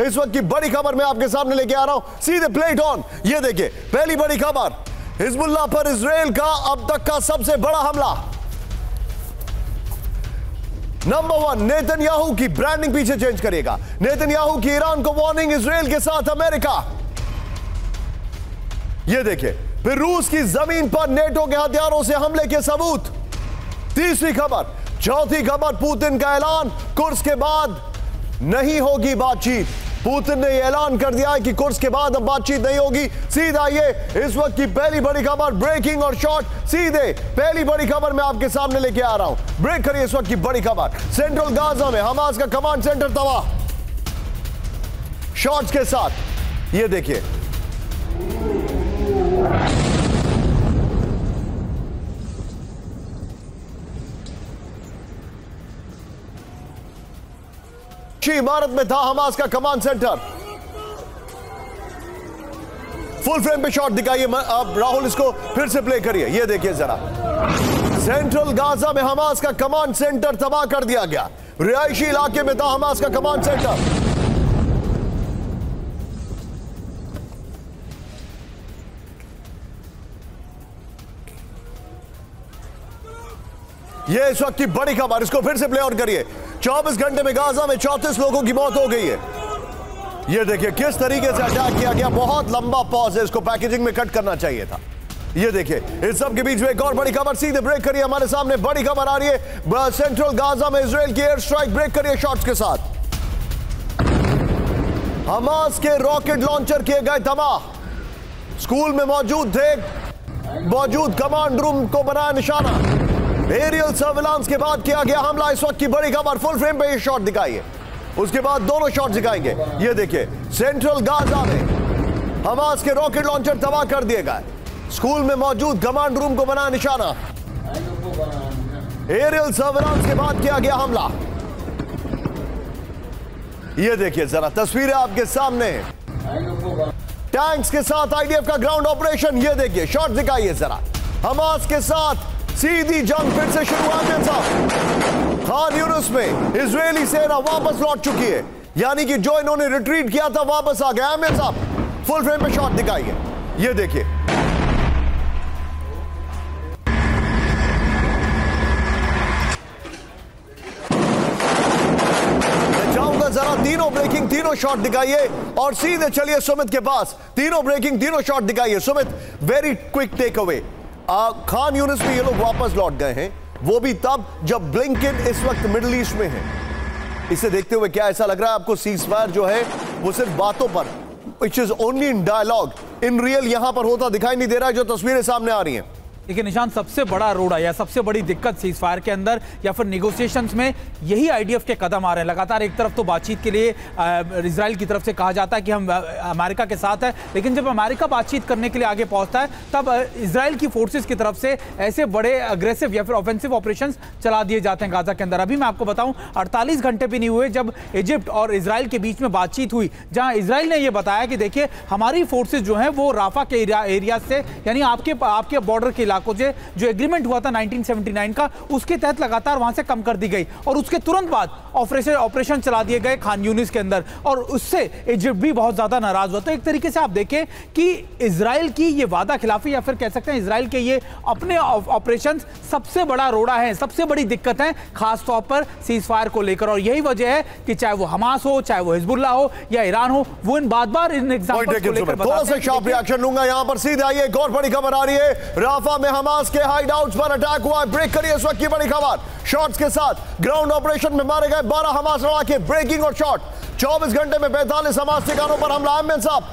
इस वक्त की बड़ी खबर मैं आपके सामने लेके आ रहा हूं, सीधे प्लेट ऑन। ये देखिए पहली बड़ी खबर, हिजबुल्लाह पर इजराइल का अब तक का सबसे बड़ा हमला। नंबर 1, नेतन्याहू की ब्रांडिंग पीछे चेंज करेगा। नेतन्याहू की ईरान को वार्निंग, इजराइल के साथ अमेरिका। यह देखिए, फिर रूस की जमीन पर नेटो के हथियारों से हमले के सबूत। तीसरी खबर, चौथी खबर, पुतिन का ऐलान, कुर्स के बाद नहीं होगी बातचीत। पुतिन ने यह ऐलान कर दिया है कि कुर्स के बाद अब बातचीत नहीं होगी। सीधा ये इस वक्त की पहली बड़ी खबर, ब्रेकिंग और शॉर्ट। सीधे पहली बड़ी खबर मैं आपके सामने लेके आ रहा हूं। ब्रेक करिए इस वक्त की बड़ी खबर। सेंट्रल गाजा में हमास का कमांड सेंटर तबाह। शॉर्ट्स के साथ ये देखिए, इमारत में था हमास का कमांड सेंटर। फुल फ्रेम पे शॉट दिखाइए। अब राहुल इसको फिर से प्ले करिए। ये देखिए जरा, सेंट्रल गाजा में हमास का कमांड सेंटर तबाह कर दिया गया। रिहायशी इलाके में था हमास का कमांड सेंटर। ये इस वक्त की बड़ी खबर, इसको फिर से प्ले आउट करिए। 24 घंटे में गाजा में 34 लोगों की मौत हो गई है। ये देखिए किस तरीके से अटैक किया गया। बहुत लंबा पॉज है, इसको पैकेजिंग में कट करना चाहिए था। ये देखिए, इस सब के बीच में एक और बड़ी खबर। सीधे ब्रेक करिए, हमारे सामने बड़ी खबर आ रही है। सेंट्रल गाजा में इजराइल की एयर स्ट्राइक। ब्रेक करिए शॉट्स के साथ। हमास के रॉकेट लॉन्चर किए गए तबाह। स्कूल में मौजूद कमांड रूम को बनाया निशाना। एरियल सर्विलांस के बाद किया गया हमला। इस वक्त की बड़ी खबर, फुल फ्रेम पे ये शॉट दिखाइए, उसके बाद दोनों शॉट दिखाएंगे। ये देखिए, सेंट्रल गाजा में हमास के रॉकेट लॉन्चर तबाह कर दिए गए। स्कूल में मौजूद कमांड रूम को बना निशाना। एरियल सर्विलांस के बाद किया गया हमला। ये देखिए जरा, तस्वीरें आपके सामने, टैंक्स के साथ आईडीएफ का ग्राउंड ऑपरेशन। ये देखिए शॉट दिखाइए जरा। हमास के साथ सीधी जंग फिर से शुरू है साहब। खान यूनुस में इजरायली सेना वापस लौट चुकी है, यानी कि जो इन्होंने रिट्रीट किया था वापस आ गया। आमिर साहब फुल फ्रेम पे शॉट दिखाइए। ये देखिए, मैं चाहूंगा जरा तीनों ब्रेकिंग, तीनों शॉट दिखाइए और सीधे चलिए सुमित के पास। तीनों ब्रेकिंग, तीनों शॉट दिखाइए। Sumit, very quick take away. Khan Younis में ये लोग वापस लौट गए हैं, वो भी तब जब ब्लिंकन इस वक्त मिडिल ईस्ट में है। इसे देखते हुए क्या ऐसा लग रहा है आपको, सीज फायर जो है वो सिर्फ बातों पर, which is only in dialogue, in real यहां पर होता दिखाई नहीं दे रहा है जो तस्वीरें सामने आ रही हैं। देखिए निशान, सबसे बड़ा रोड़ा या सबसे बड़ी दिक्कत सीज फायर के अंदर या फिर नेगोशिएशंस में यही आईडीएफ के कदम आ रहे हैं। लगातार एक तरफ तो बातचीत के लिए इजराइल की तरफ से कहा जाता है कि हम अमेरिका के साथ है, लेकिन जब अमेरिका बातचीत करने के लिए आगे पहुंचता है तब इजराइल की फोर्सेस की तरफ से ऐसे बड़े अग्रेसिव या फिर ऑफेंसिव ऑपरेशंस चला दिए जाते हैं गाजा के अंदर। अभी मैं आपको बताऊं, 48 घंटे भी नहीं हुए जब इजिप्ट और इजराइल के बीच में बातचीत हुई, जहां इजराइल ने यह बताया कि देखिए हमारी फोर्सेज जो हैं वो राफा के एरिया से, यानी आपके बॉर्डर के इलाकों से जो एग्रीमेंट हुआ था 1979 का, उसके तहत लगातार वहां से कम कर दी गई और उसके तुरंत बाद ऑपरेशन चला दिए गए खान यूनिस के अंदर, और उससे इजिप्ट भी बहुत ज्यादा नाराज हुआ। तो एक तरीके से आप देखें कि इजराइल की ये वादा खिलाफी या फिर कह सकते हैं इजराइल के ये अपने ऑपरेशन सबसे बड़ा रोड़ा है, सबसे बड़ी दिक्कत है खास तौर पर सीज फायर को लेकर। और यही वजह है कि चाहे वो हमास हो, चाहे वो हिजबुल्लाह हो या ईरान हो, वो इन बार इन एग्जांपल्स को लेकर थोड़ा सा शार्प रिएक्शन लूंगा यहां पर। सीधे आइए, एक और बड़ी खबर आ रही है। राफा में हमास के हाइडआउट्स पर अटैक हुआ। ब्रेक करिए इस वक्त की बड़ी खबर, शॉट्स के साथ। ग्राउंड ऑपरेशन में मारे गए 12 हमास लड़ाके। ब्रेकिंग और शॉट, 24 घंटे में 45 हमास ठिकानों पर हमला। अहमद साहब,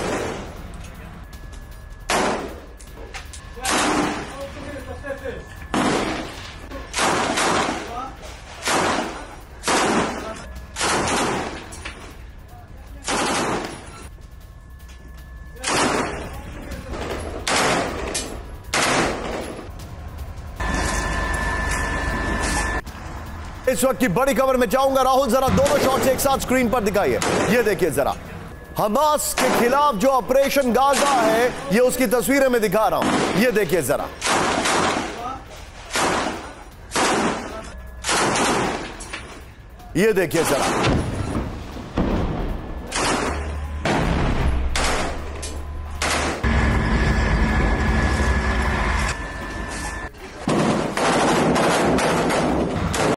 इस वक्त की बड़ी खबर में चाहूंगा राहुल जरा दोनों शॉट्स एक साथ स्क्रीन पर दिखाइए। ये देखिए जरा, हमास के खिलाफ जो ऑपरेशन गाजा है ये उसकी तस्वीरें में दिखा रहा हूं। ये देखिए जरा, ये देखिए जरा,